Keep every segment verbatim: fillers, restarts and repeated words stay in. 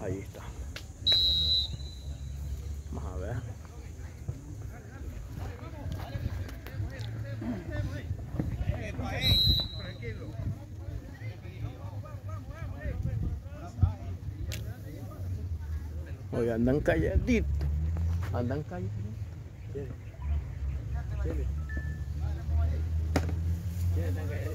Ahí está. Vamos a ver. Oye, andan calladitos. Andan calladitos. ¿Quién? ¿Quién? ¿Quién es?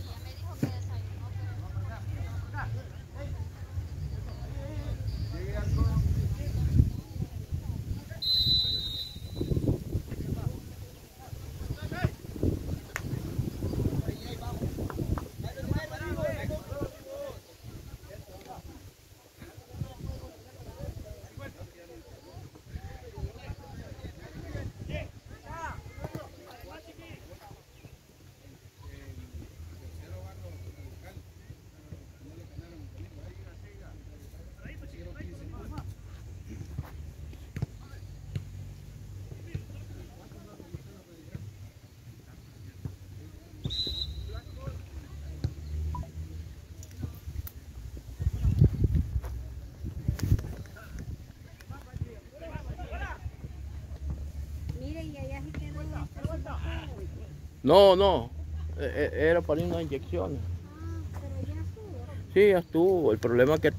No, no, era para ir unas inyecciones. Ah, pero ya estuvo. Sí, ya estuvo. El problema es que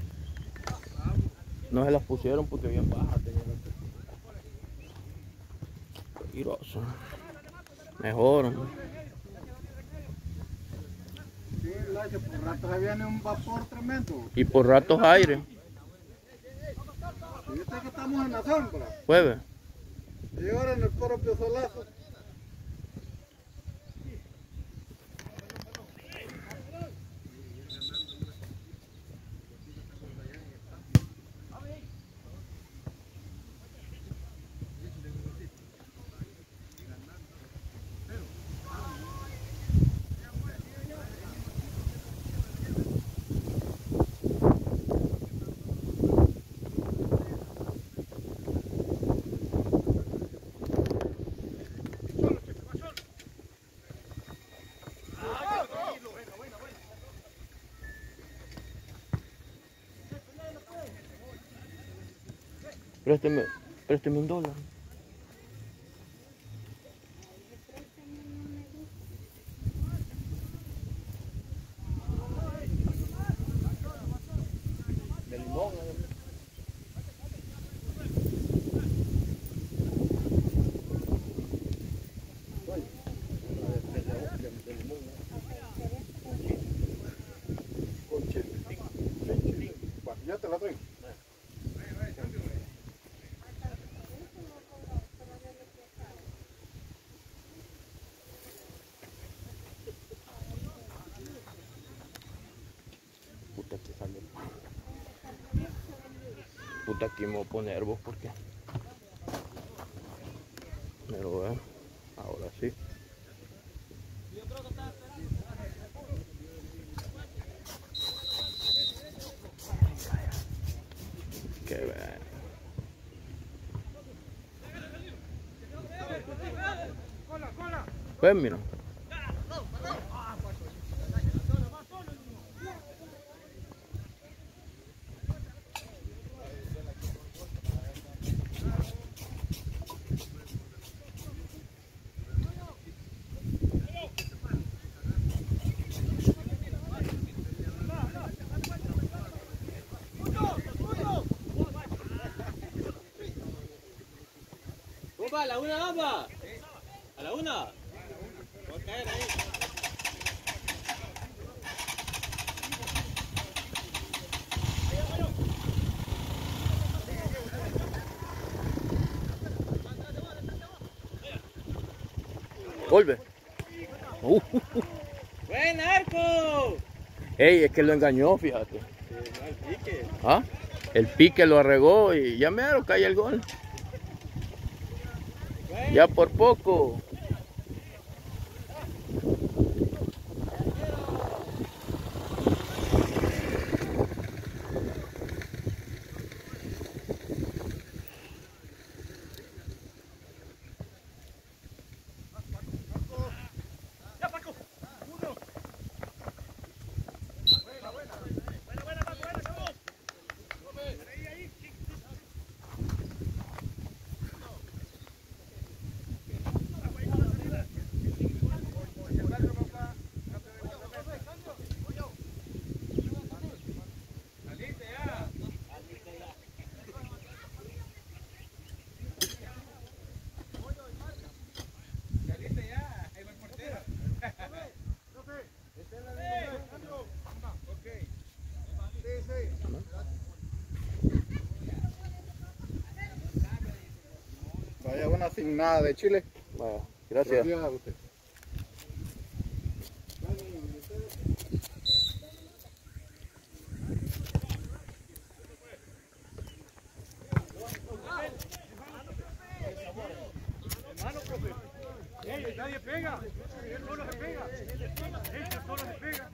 no se las pusieron porque bien bajas. Peligroso. Mejor. Sí, Lacho, por rato se viene un vapor tremendo. Y por ratos aire. Y viste que estamos en la sombra. Jueves. Y ahora en el propio solazo. Présteme, présteme un dólar. De limón. Ya te la traigo. Puta que sale. Puta que me voy a poner vos porque. Pero bueno, ahora sí. Qué bien. Pues mira. ¡Opa, a la una, vamos! ¡A la una! Voy a caer ahí. Vuelve. Uh, uh, uh. ¡Buen arco! Ey, es que lo engañó, fíjate. Sí, no, el pique. ¿Ah? El pique lo arregó y ya mero cae el gol. Bueno. Ya por poco. una sin nada de chile. Vaya, gracias. Gracias a usted. Nadie pega, él solo se pega, él solo se pega.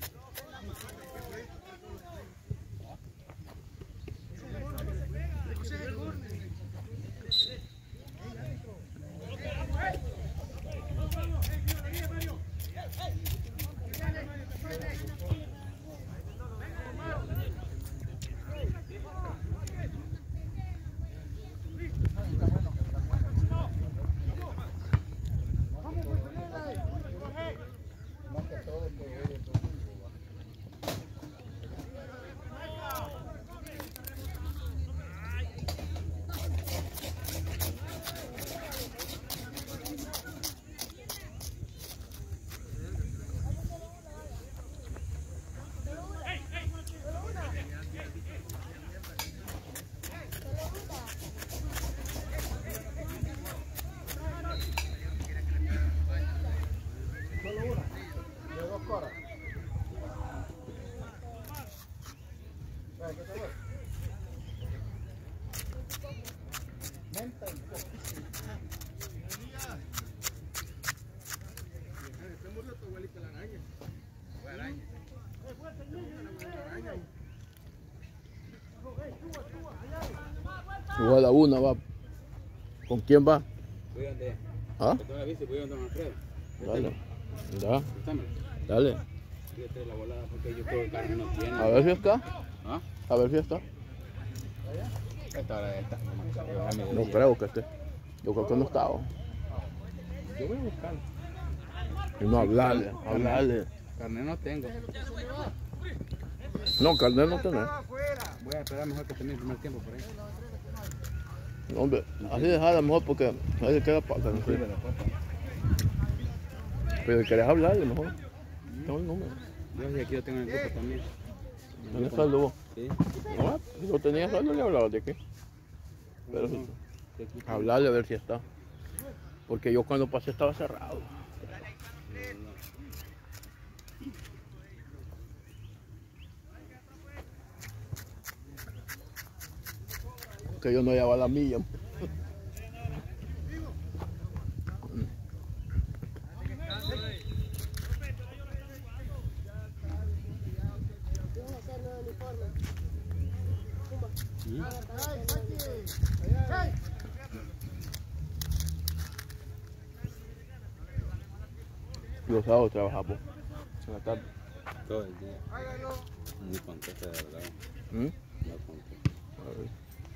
Igual a una va. ¿Con quién va? Voy donde. ¿Ah? ¿Tú la viste? Voy donde don Alfredo. Dale. Ya. Préstamelo. Dale. Fíjate la volada porque yo creo que carne no tiene. A ver si está. ¿Ah? A ver si está. Esta hora esta. No creo que esté. Yo creo que no estaba. Yo voy a buscar. Y no hablarle, hablarle. Carne no tengo. No, carne no tenés. Voy a esperar mejor que termine el primer tiempo por ahí. No, hombre, así dejarla mejor porque ahí se queda pata. No sé. Sirve la papa. Pero si querés hablarle mejor. Tengo el número. Yo sí, aquí lo tengo en el grupo también. ¿Tienes saldo vos? Sí. No, si no tenía saldo le hablaba de qué. Pero sí, hablarle a ver si está. Porque yo cuando pasé estaba cerrado. Que yo no llevaba la milla. Los sábados trabajamos en la tarde. Todo el día. Muy contento de verdad. ¿Mm? Muy contento. A ver.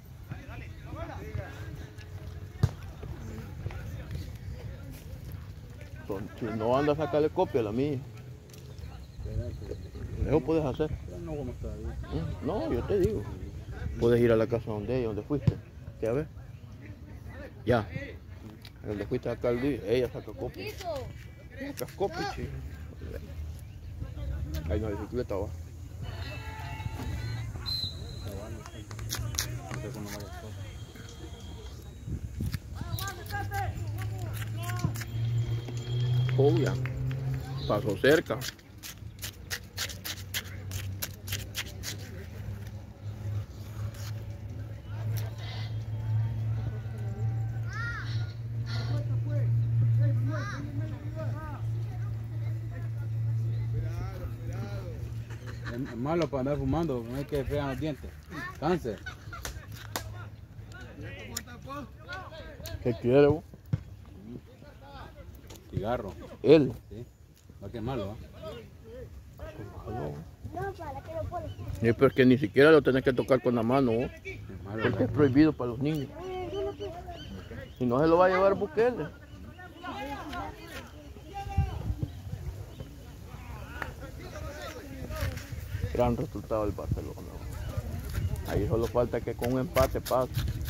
Son- Si no anda a sacarle copia a la mía, eso puedes hacer. Pero no vamos todavía. ¿Mm? No, yo te digo. Puedes ir a la casa donde ella, donde fuiste. ¿Qué a ver? Ya. Donde fuiste a sacar el día, ella saca copia. Sacas copia, chico. Hay una bicicleta abajo. No sé cómo vaya todo. Oh, ya. Pasó cerca. Es malo para andar fumando, no hay que fregar los dientes. Cáncer. ¿Qué quiere vos? Cigarro. Él. Sí. Va que es malo, ¿ah? No, para que lo pones. Sí, pero es que ni siquiera lo tenés que tocar con la mano, ¿no? Es malo. Porque es ¿verdad? prohibido para los niños. Si no se lo va a llevar Bukele. Gran resultado del Barcelona. Ahí solo falta que con un empate pase.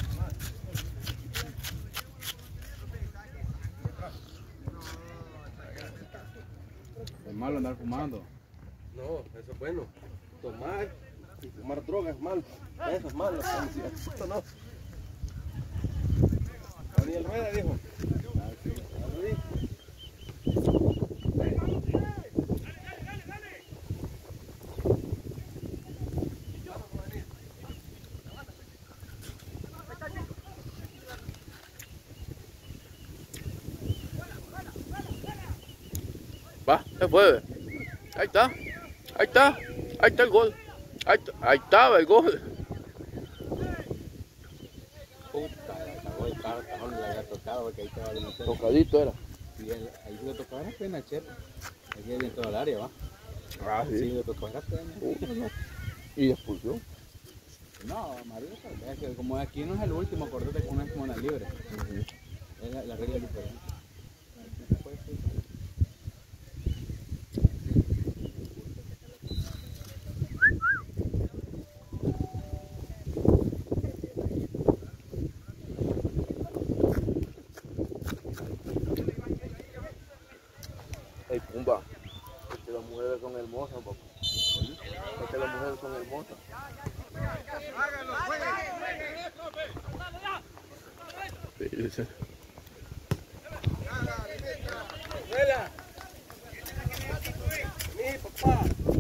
Es malo andar fumando. No, eso es bueno. Tomar y fumar droga es malo. Eso es malo. Esto no. Daniel Rueda dijo. Va, se fue. Ahí está. Ahí está. Ahí está el gol. Ahí, ahí estaba el gol. Puta, la cagó el carro, cajón le había tocado porque ahí estaba de meter. Tocadito era. Y él, ahí sí lo tocaba era pena, chepa. Aquí es dentro del área, va. Ah, Sí, sí. lo tocó era pena. Uh, y expulsión. No, María, es que como aquí no es el último, acordate que uno es como la libre. Es la, la regla es diferente. Ey, Pumba. Es que las mujeres son hermosas, papá. Es que las mujeres son hermosas. Sí, ¡Vela! Mi papá.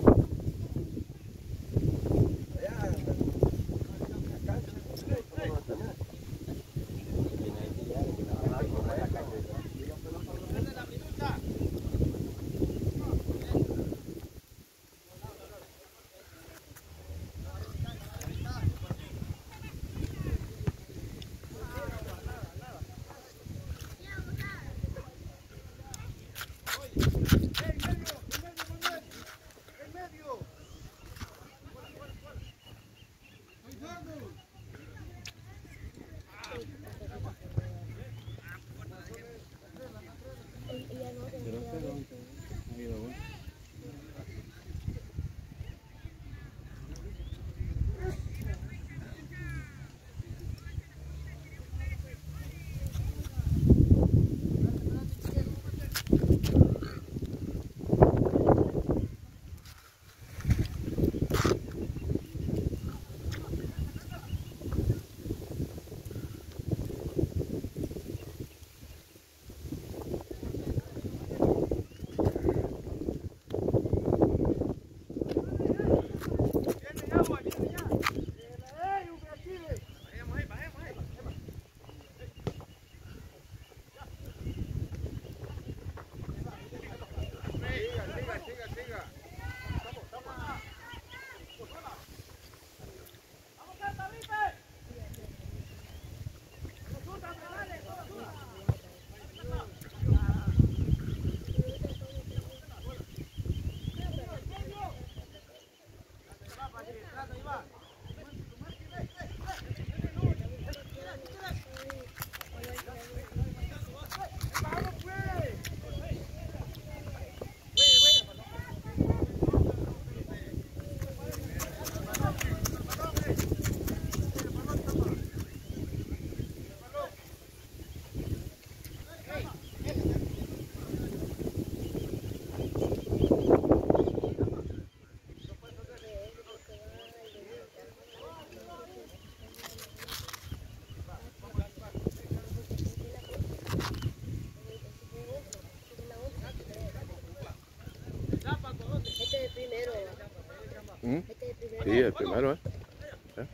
¿Mm? Sí, el primero, ¿eh? ¿Eh?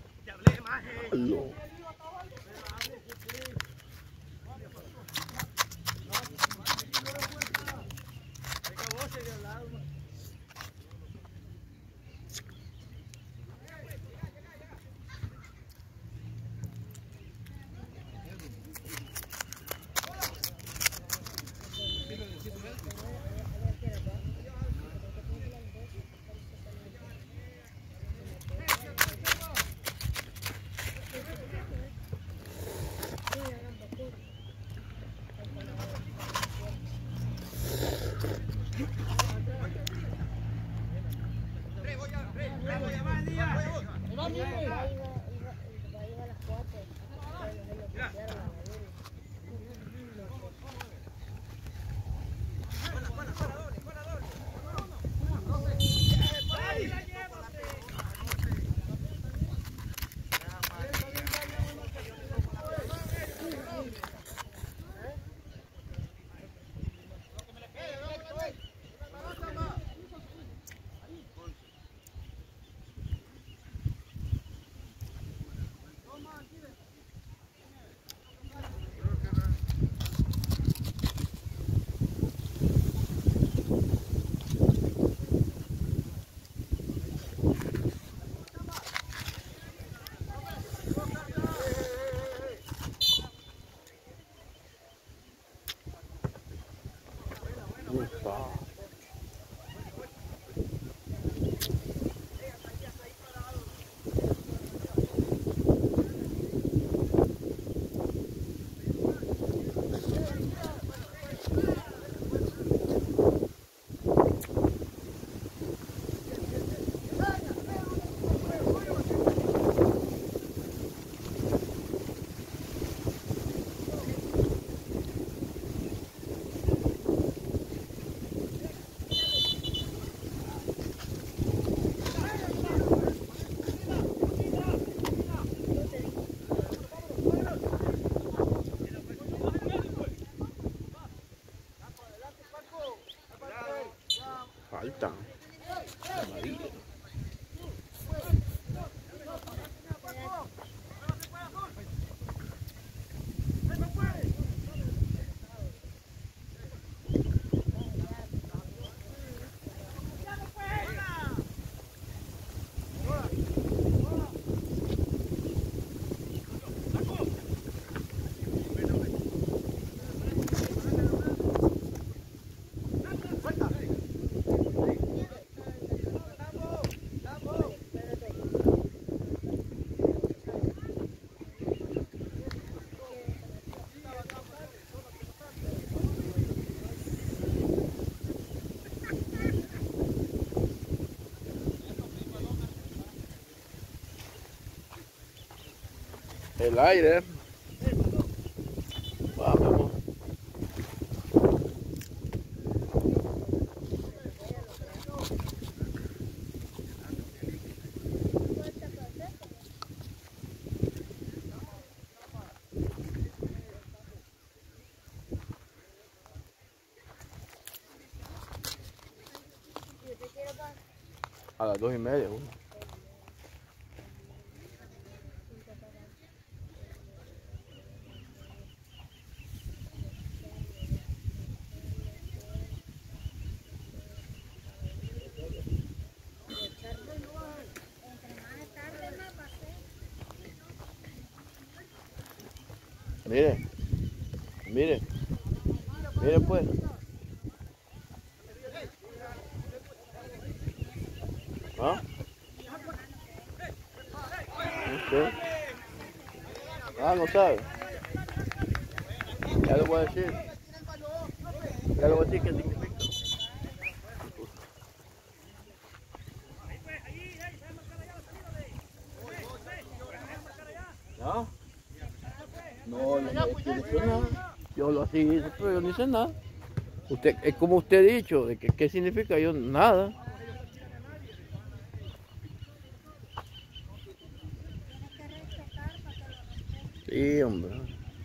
No. El aire. Vamos. A las dos y media, uno. Mire, mire, mire pues. ¿Ah? ¿Sí? Ah, no sabe. Ya le voy a decir. Ya le voy a decir qué significa. ¿No? No, no, no, yo no sé nada. Yo lo así hice, pero yo no hice nada. Usted, es como usted ha dicho, de que qué significa yo nada. Sí, hombre.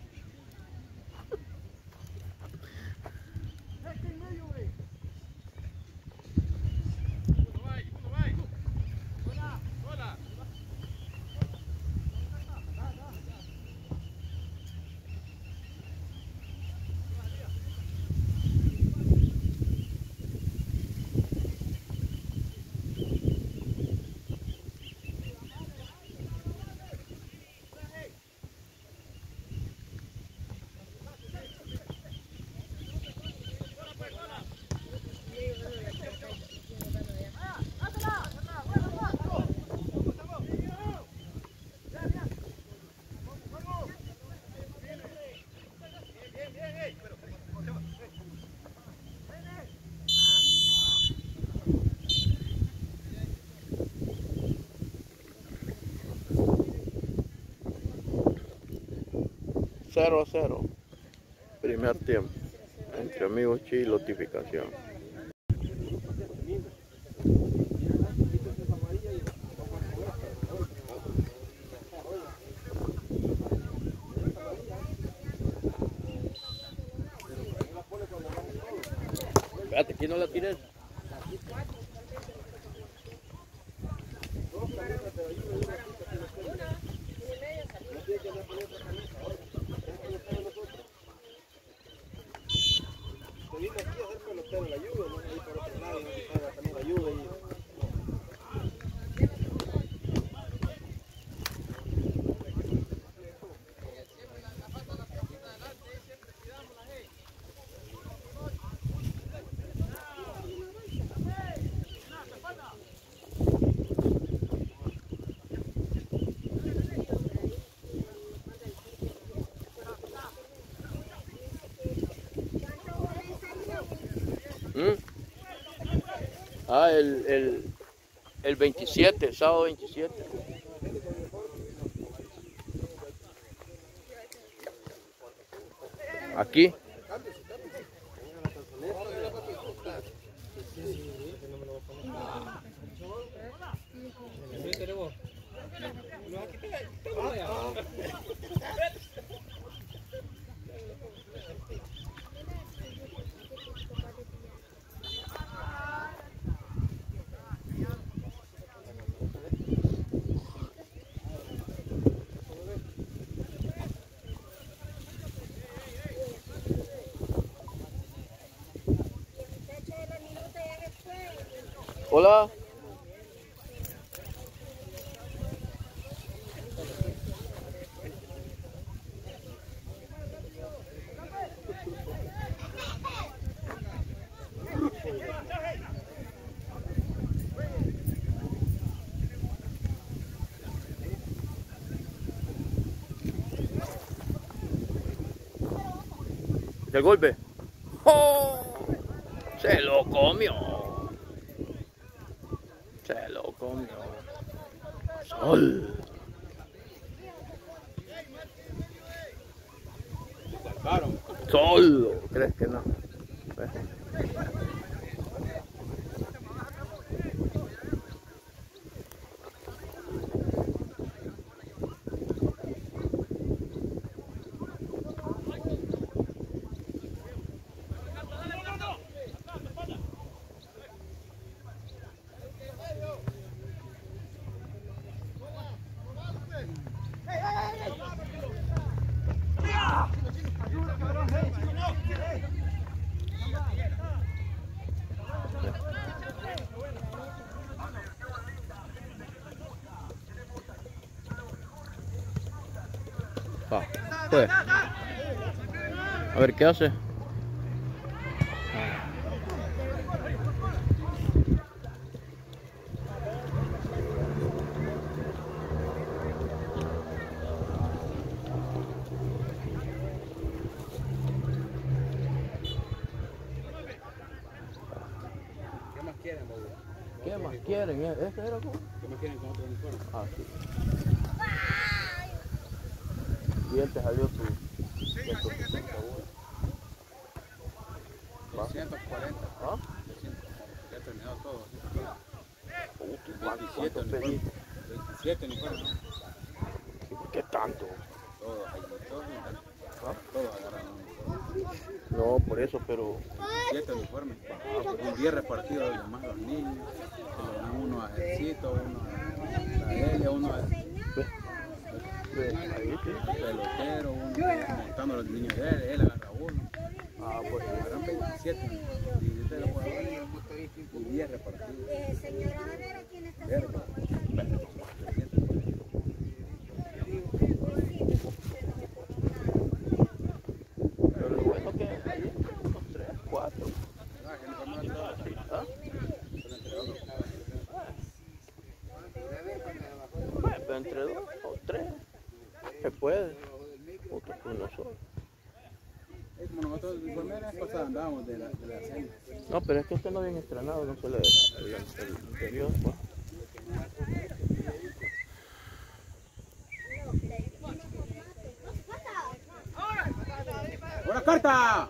cero a cero. Primer tiempo. Entre Amigos Chi y Lotificación. Espérate, aquí no la tires. ¿Mm? Ah, el, el, el veintisiete, sábado veintisiete. Aquí. Hola. ¿El golpe? ¡Oh! Se lo comió. Se lo comió. Sol. Solo, ¿crees que no? ¿Ves? Ah, pues. A ver, ¿qué hace? ¿Qué más quieren, Bobo? ¿Qué más quieren? ¿Este era como? ¿Qué más quieren con otro uniforme? Ah, sí. Bien, te salió tu... doscientos cuarenta. ¿Ah? Ya terminado todo. ¿Cuánto pediste? veintisiete uniformes. ¿Por qué tanto? Todos ahí, todos, ¿Ah? todos agarraron uniformes. No, por eso, pero... veintisiete uniformes. Un diez repartidos, además los niños. Uno a ejército, uno a la L, uno a Ve, ahí sí. pelotero, uno montando a los niños de él, él agarra uno. Ah, pues sí. Agarran veintisiete, diecisiete los jugadores y diez repartidos. Eh, señora, a ver a quién está Verde. haciendo. Pero lo bueno que hay unos tres, cuatro. ¿Ah? Bueno, pero entre dos o tres se puede. Otro con nosotros. Es como nosotros el informe la vez pasada andábamos de la, de la cena. No, pero es que este no viene estrenado, no fue el, el, el anterior. Pues. ¡Ahora carta!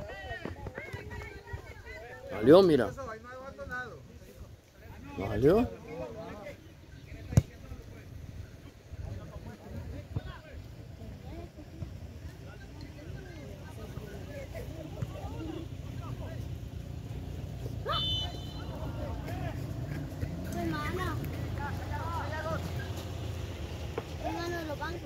Salió, mira. ¿No salió? Hermana. Hermano de los bancos.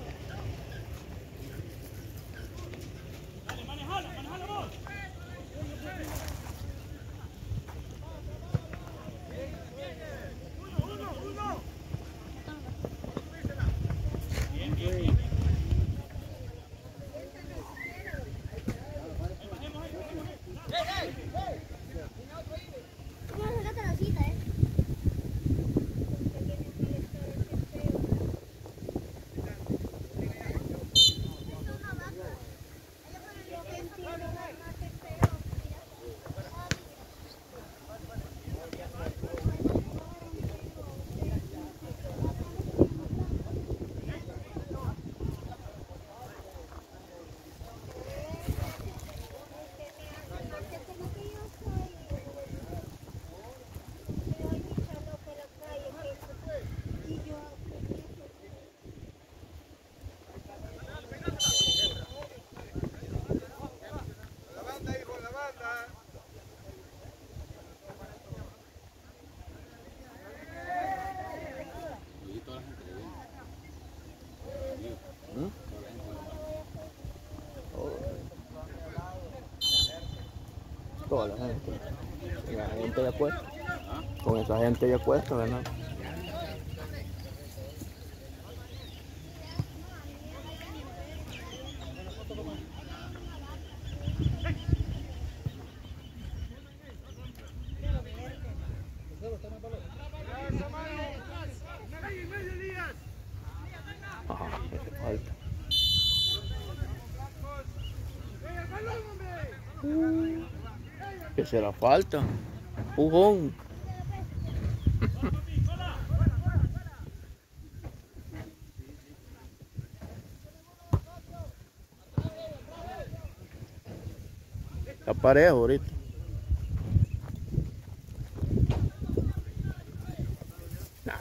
¿Cómo sacaste la cita, eh? Toda la gente. La gente ya cuesta. Con esa gente ya cuesta, ¿verdad? Ajá, hace falta. Uh, ¿Qué será falta? Pujón. Está parejo ahorita. Nah.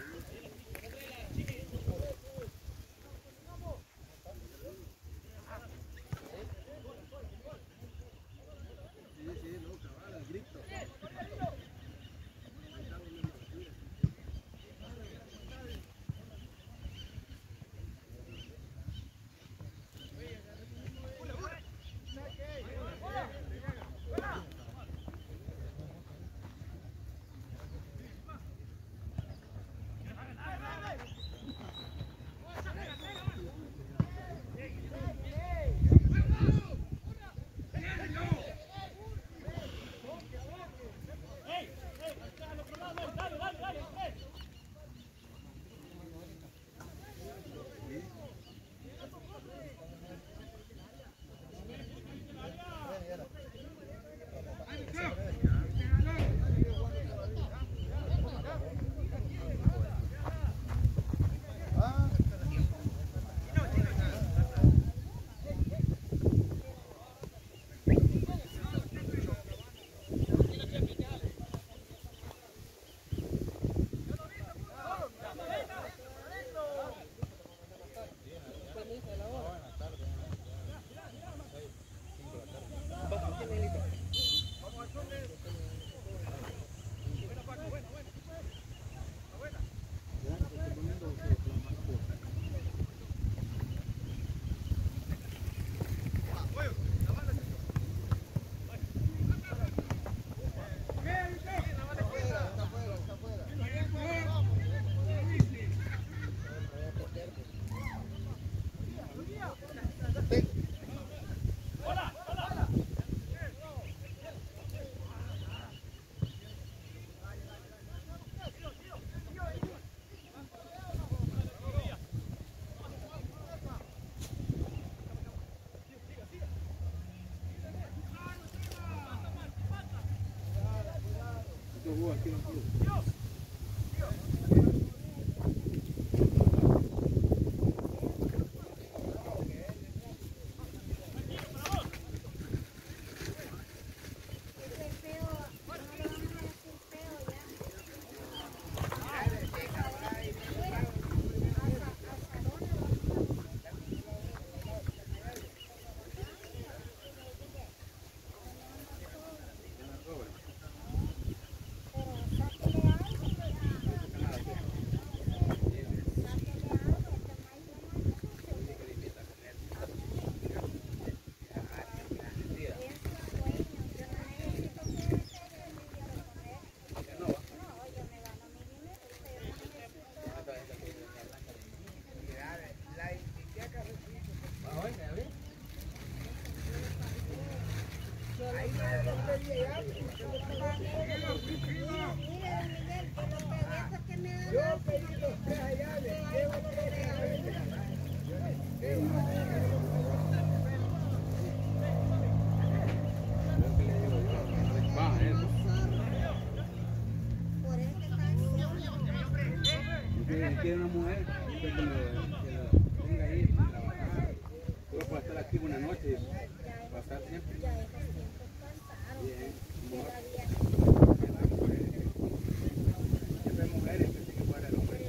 Quiere una mujer que lo, que lo tenga ahí para trabajar. Yo puedo estar aquí una noche y pasar siempre. Bien. Siempre hay mujeres que siguen fuera del hombre.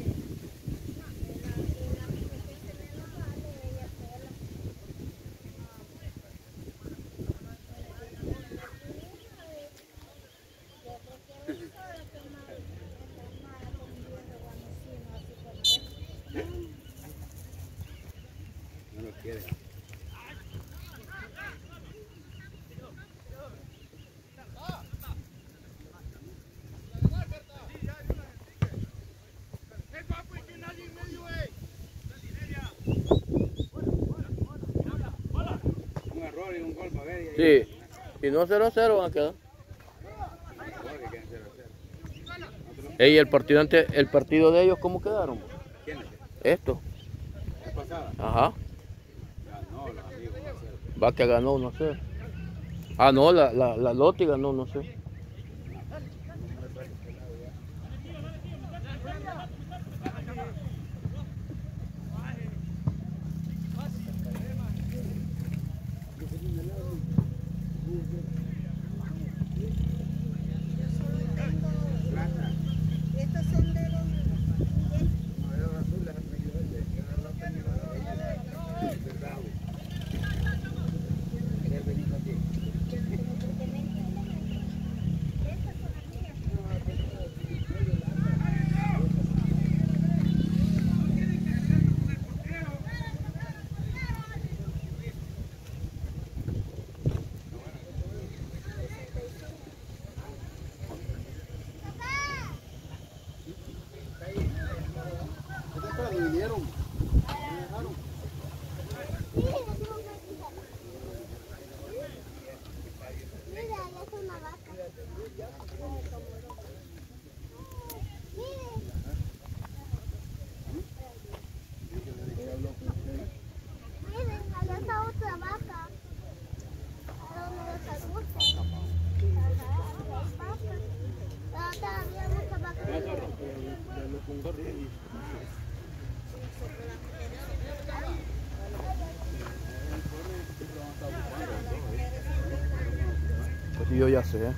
No lo quiere. Un error y un gol para ver. Sí, si no cero a cero van a quedar. Ey, el partido ante, el partido de ellos, ¿cómo quedaron? ¿Quiénes? Esto. ¿La pasada? Ajá. Ganó los amigos. Va que ganó, no sé. Ah, no, la, la, la Loti ganó, no sé. Thank you. Sí, yo ya sé.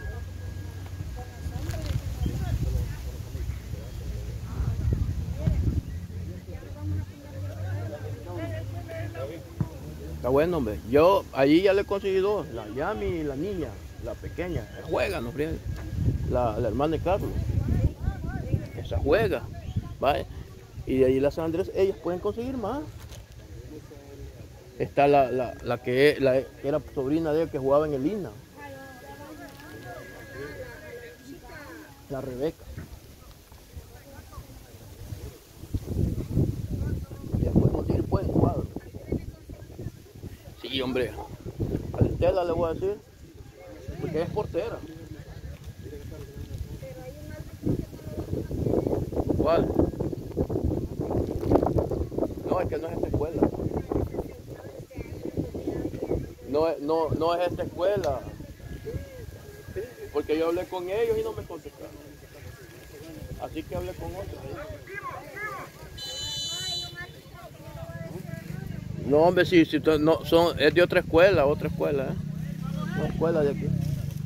Está bueno, hombre. Yo allí ya le he conseguido dos, la Yami y la niña, la pequeña. Esa juega, no fríen. La, la hermana de Carlos. Esa juega. ¿Vale? Y de ahí la San Andrés, ellas pueden conseguir más. Está la, la, la, que, la que era sobrina de él que jugaba en el I N A. La Rebeca. Ella puede conseguir buen cuadro. Sí, hombre. A la Estela le voy a decir. Porque es portera. ¿Cuál? No, es que no es esta escuela. No, es- no, no es esta escuela. Porque yo hablé con ellos y no me contestaron. Así que hablé con otros. No, hombre, sí, sí, to- no, son, es de otra escuela, otra escuela, ¿eh? Una escuela de aquí.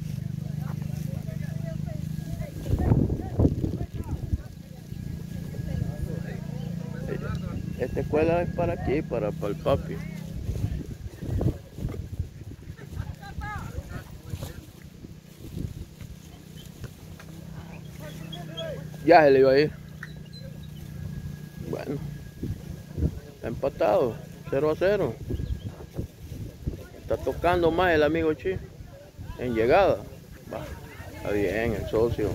Esta escuela es para aquí, para, para el papi. Ya se le iba a ir. Bueno, está empatado, cero a cero. Está tocando más el amigo Chi. En llegada. Va, está bien, el socio.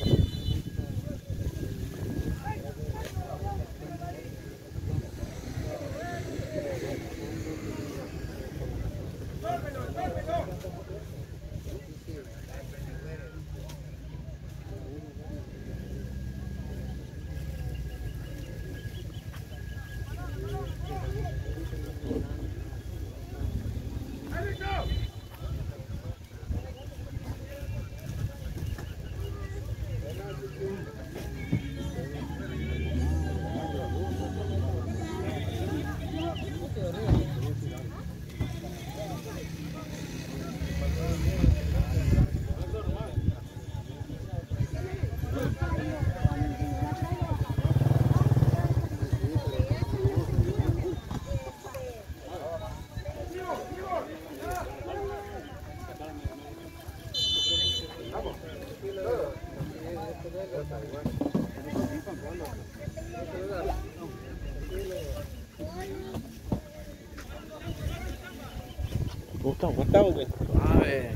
¿Cómo estamos? ¿Cómo estamos, güey? A ver.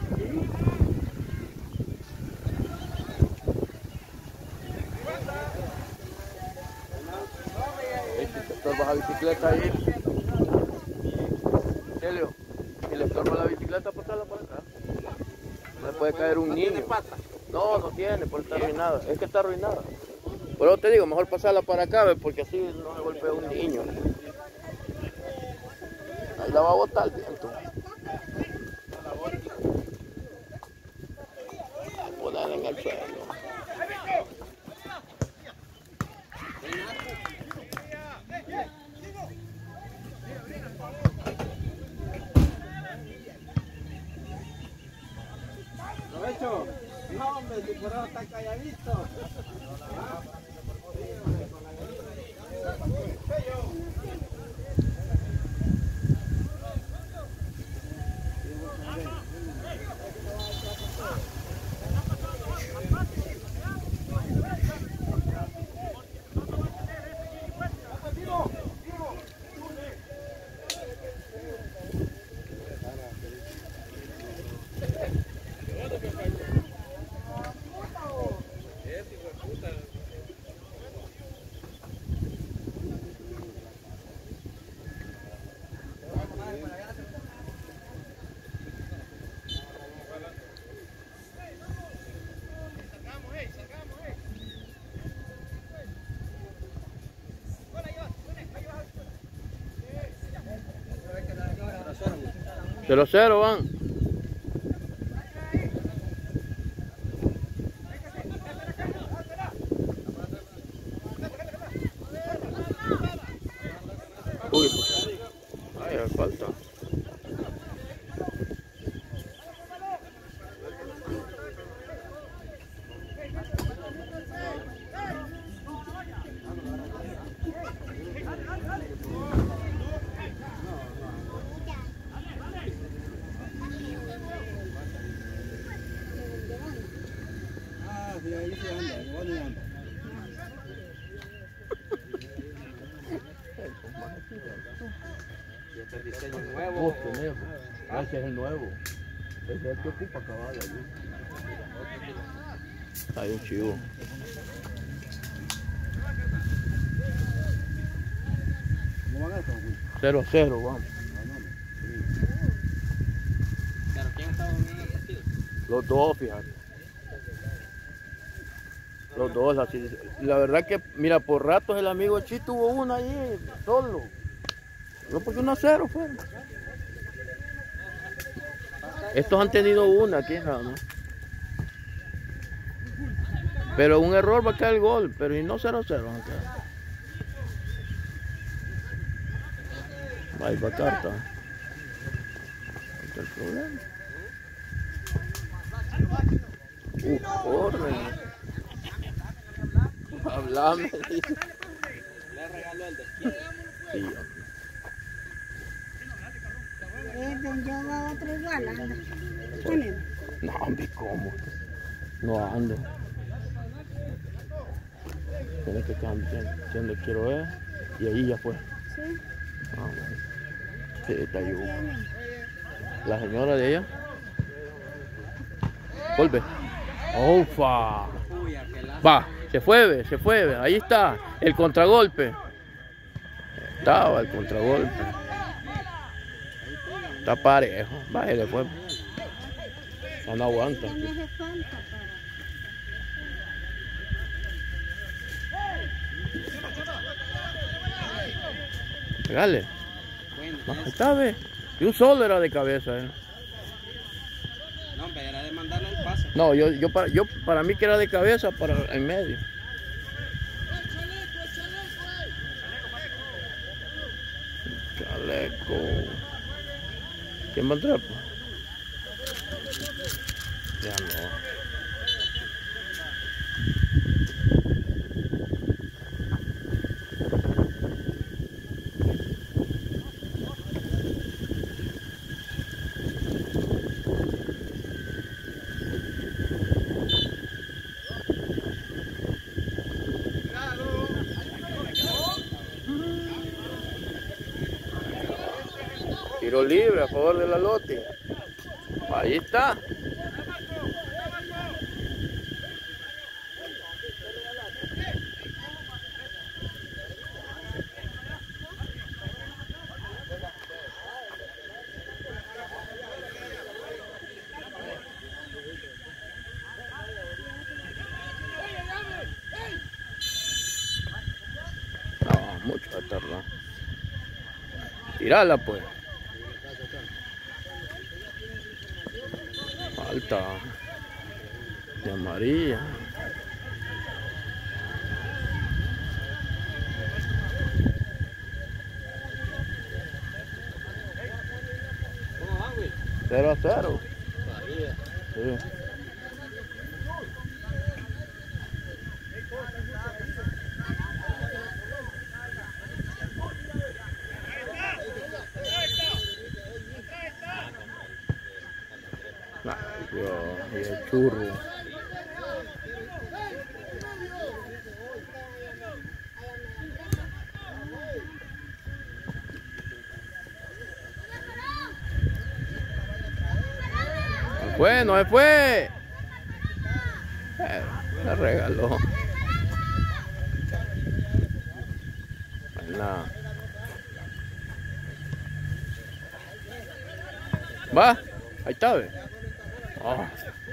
Si te estorbas la bicicleta ahí. Celio, si le estorba la bicicleta, pasarla por acá. No le puede caer un ¿No niño. tiene pata? No, no tiene, porque está arruinada. Es que está arruinada. Pero te digo, mejor pasarla para acá, ¿ves? Porque así no se golpea un niño. Ahí la va a botar el viento. A ponerla en el suelo. Provecho. No, hombre, si por ahora está calladito. Cero cero van. Uy, ay, falta. Y este es diseño nuevo. Vos tenés, pues. Ese es el nuevo. Ese es el que ocupa acabar allí. Hay un chivo. ¿Cómo van estos? Cero a cero, vamos. Pero ¿quién estaba en el partido? Los dos, fíjate. Los dos, así. La verdad que, mira, por ratos el amigo Chi tuvo una ahí, solo. No, porque uno a cero fue. Estos han tenido una aquí, nada más. Pero un error va a caer el gol, pero y no cero a cero van a quedar. Ahí va carta. Ahí está el problema. Uh, corre. Hablame, dice. Le regaló el de izquierda. Sí, hombre. Yo hago otro igual, anda. No, hombre, ¿cómo? No ando. Tienes que cambiar donde quiero ver. Y ahí ya fue. Sí. Ah, bueno. Sí, está ahí. La señora de ella. Golpe. ¡Ufa! Uy, aquel lado. Va, se fue, ve, se fue, ve. Ahí está. El contragolpe. Estaba el contragolpe. Está parejo. Vaya, le fue. Ya no aguanta. Ya me hace falta para... Pegale. Bueno, No, ahí eso. está, ve. Y un solo era de cabeza, eh. No, hombre, era de mandarle el pase. No, yo, yo, para, yo para mí que era de cabeza para en medio. Chaleco. ¿Quién va a entrar? Pues? Ya no. Tiro libre a favor de la Lote. Ahí está. No, mucho va a tardar. Tirala pues. Falta de amarilla. ¿Cómo va, güey? Cero a cero. Todavía. Sí. Ay, Dios, y el churro. No fue, no se fue. Eh, la regaló. Nada. Va, ahí está, ve. Oh.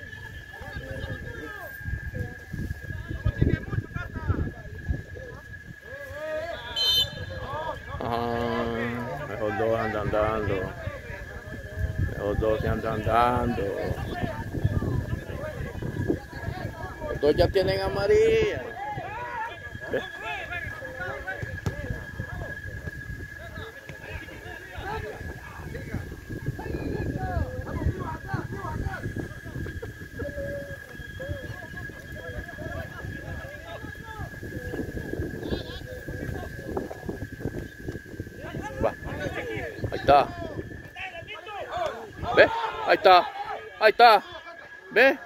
Ah, esos dos andan dando. Esos dos se andan dando. Los dos ya tienen amarilla. ¿Ves? Va. Ahí está. ¿Ve? Ahí está. Ahí está. ¿Ve?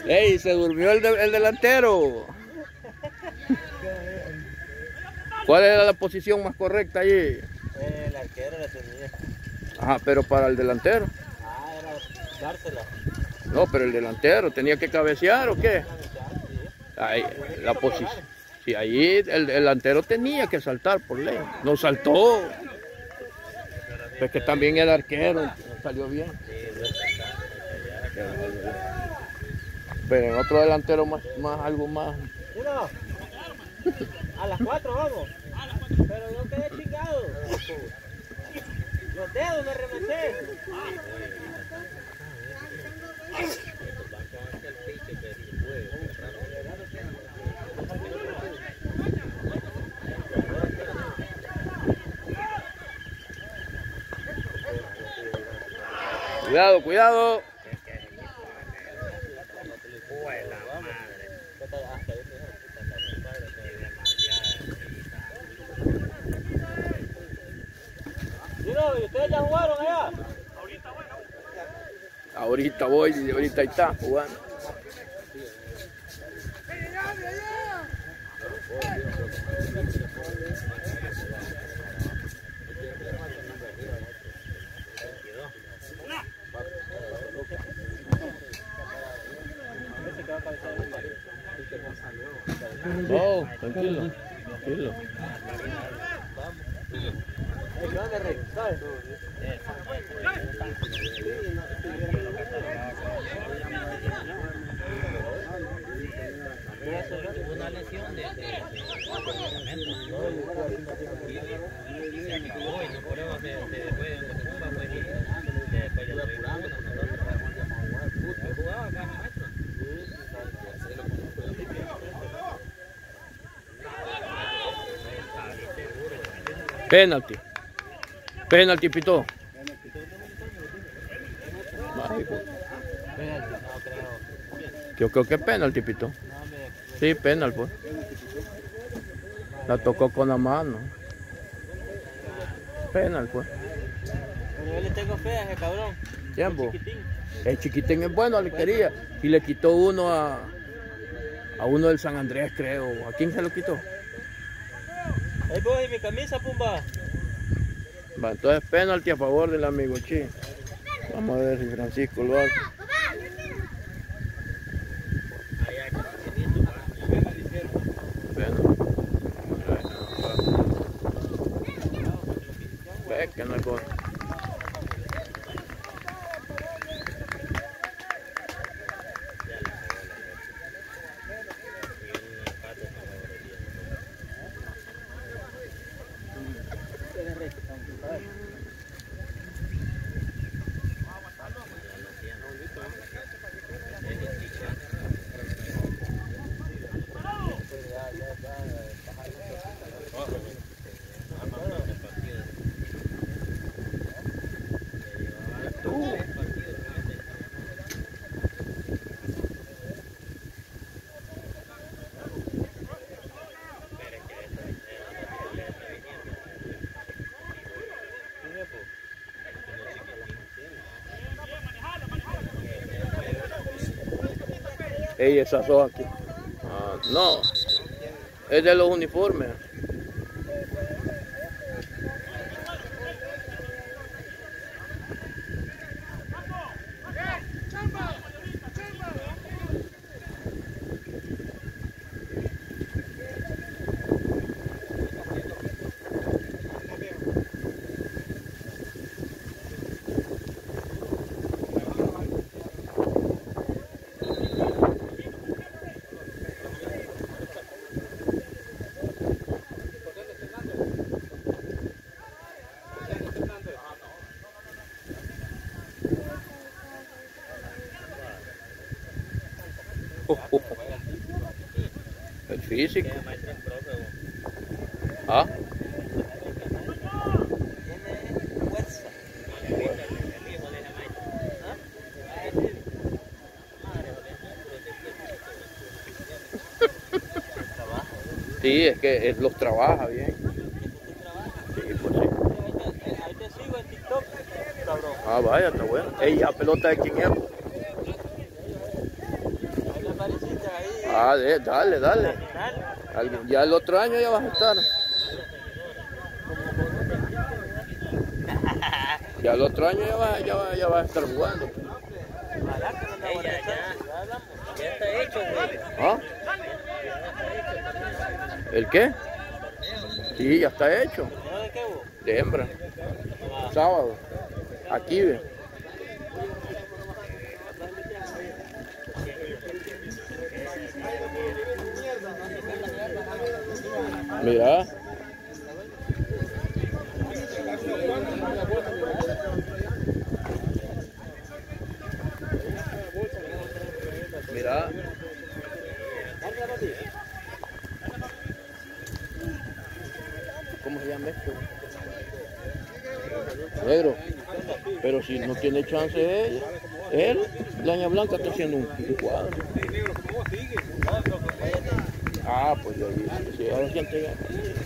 ¡Ey! Se durmió el, de- el delantero. ¿Cuál era la posición más correcta allí? El arquero la tenía. Ajá, pero para el delantero. Ah, era dársela. No, pero el delantero tenía que cabecear o qué. Ahí, la posición. Sí, ahí el delantero tenía que saltar por ley. No saltó. Es que también el arquero no salió bien. Pero en otro delantero más, más algo más. Mira, a las cuatro vamos. Pero yo quedé chingado. Los dedos me reventé. Cuidado, cuidado. Mira, ¿y ustedes ya jugaron allá? Ahorita voy y ahorita ahí está jugando. No, tranquilo, tranquilo. ¿Qué onda, Rey? ¿Sabes? Una lesión de se acabó y no podemos después de tumba pues y después ya lo apuramos nosotros jugaba acá maestro. Penalti. Penalti pitó. Yo creo que es penalti pitó. Sí, penal pues. La tocó con la mano. Penal pues. Pero yo le tengo fe a ese cabrón. Tiempo. El chiquitín es bueno, le quería. Y le quitó uno a, a uno del San Andrés, creo. ¿A quién se lo quitó? Ahí voy, mi camisa, pumba. Va, entonces penalti a favor del amigo Chi. Vamos a ver si Francisco lo hace. Ve que no es gol. Ey, esas dos aquí. Ah, no, es de los uniformes. Oh, oh, oh. El físico. ¿Ah? Sí, es que él los trabaja bien. Sí, pues sí. Ahí te sigo en TikTok, cabrón. Ah, vaya, está bueno. Ey, ¿la pelota de quién es? Ah, de, dale, dale. Dale. Al- Ya el otro año ya vas a estar. Ya el otro año ya vas, ya vas, ya vas a estar jugando. Ojalá que no me Ey, ya, aborrezca. ya, hablamos. Ya está hecho, güey. ¿Ah? ¿El qué? Sí, ya está hecho. ¿No de qué hubo? De hembra. Sábado. Aquí ve. Mira. Mira. ¿Cómo se llama esto? Negro. Pero si no tiene chance él, él, Laña Blanca está haciendo un, un cuadro. Ah, pues de ahí, si ya lo siente ya.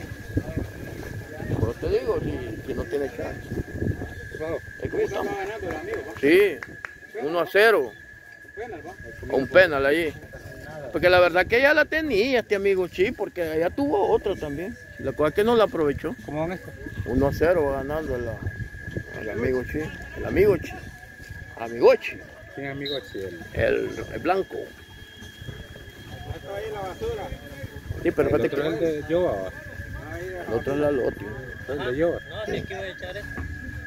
Pero te digo, si, si no tiene chance. Es como estamos. Sí, uno a cero. Un penal ahí. Porque la verdad que ella la tenía este amigo Chi, porque allá tuvo otro también. La cosa es que no la aprovechó. ¿Cómo van estos? uno a cero va ganando el, el amigo Chi. El amigo Chi. Amigo Chi. ¿Quién es amigo Chiel? El, el blanco. Está ahí la basura. Sí, pero El fíjate otro es el que de Yoba. el otro es la Loti. El de Yoba. No, si es que voy a echar esto.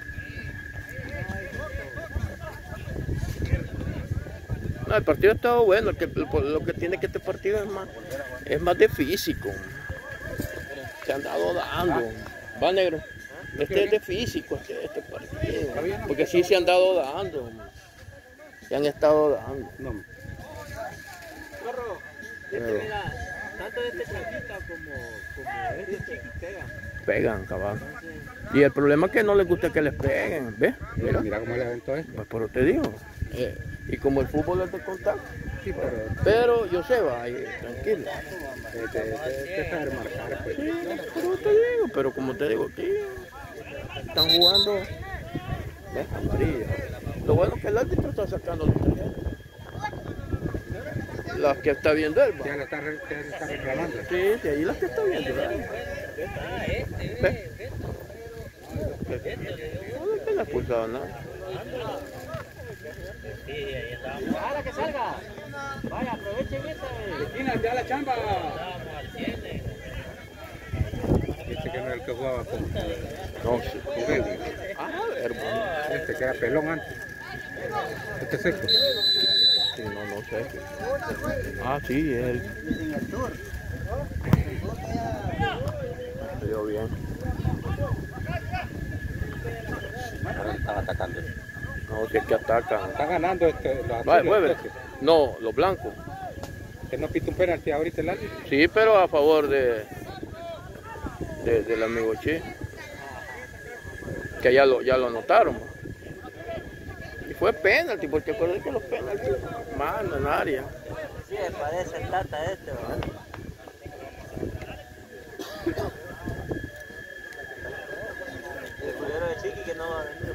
No, el partido ha estado bueno. El que, lo que tiene que este partido es más, es más de físico. Se han dado dando. Va, negro. Este es de físico, este, este partido. Porque sí se han dado dando. Se han estado dando. No. Corro. Pero Este, mira, tanto este chiquita como, como este chiqui pegan. pegan, cabal. Y el problema es que no les gusta que les peguen. ¿Ves? Mira. Mira cómo le aventó esto. Pues por eso te digo. Eh, y como el fútbol es de contacto. Sí, pero Pero yo sé, va, ahí, tranquilo. te, te, te, te sabe marcar, pues. Sí, pero te digo, pero como te digo, aquí están jugando, ¿ves? Amarilla. Lo bueno es que el árbitro está sacando las tarjetas. Las que está viendo él, va. Ya le está, re- ya le está reclamando. Sí, sí, ahí las que está viendo, ¿verdad? Ah, este, ¿Ves? ve. No le han expulsado nada. Sí, ahí estábamos. ¡Hala, que salga! Vaya, aprovechen esta. eh. Esquina, ya la chamba. Estábamos al cien. eh. Este que no era el que jugaba con, No, sí. con él. Ah, hermano. Este que era pelón antes. Este seco. Sí, no, no sé. Ah, sí, es él. Salió bien. Estaba atacando. No, si es que atacan. Está ganando este, los Vaya, azules, mueve. entonces. No, los blancos. Que no pita un penalti ahorita el árbitro. Sí, pero a favor de, de del amigo Chi. Que ya lo, ya lo anotaron. Y fue penalti, porque acuérdate que los penaltis mandan área. Sí, parece el tata este, ¿verdad? El culero de Chiqui que no va a venir.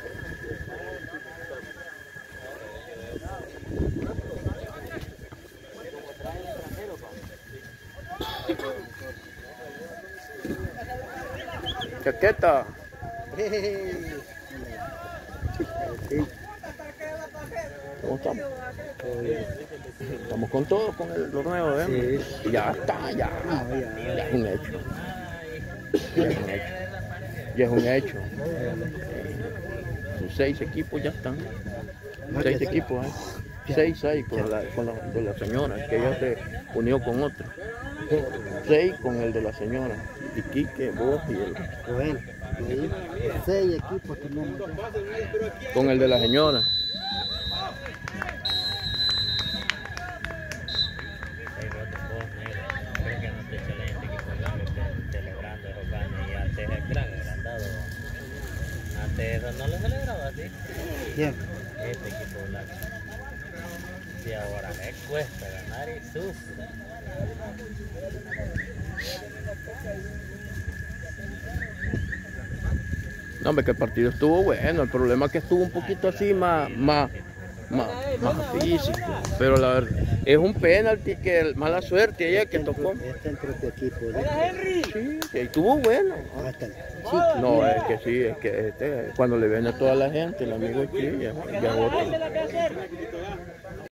Chaqueta. ¿Cómo estamos? Estamos con todo, con el torneo, ¿eh? Y ya está, ya. Ya es un hecho. Ya es un hecho. Ya es un hecho. Sus seis equipos ya están. Seis equipos, ¿eh? Seis, seis con la, con la de la señora, que ella se unió con otro. Seis con el de la señora. Y Quique, vos y el. Joel, ahí, seis equipos tenemos. Con el de la señora. Ahí vos, vos, negro. Creo que no te excelente equipo blanco que celebrando esos ganes y antes el gran agrandado. Antes eso no lo celebraba así. ¿Quién? Este equipo blanco. Y ahora me cuesta ganar y sufre. No, hombre, que el partido estuvo bueno. El problema es que estuvo un poquito así más, más, más, más físico. Pero la verdad, es un penalti que el- mala suerte ella que tocó. Este entre tu equipo. Hola, Henry. Sí, que estuvo bueno. Hasta No, es que sí, es que este, cuando le viene a toda la gente, el amigo aquí, ya, ya No, otro. esa es la que hacer.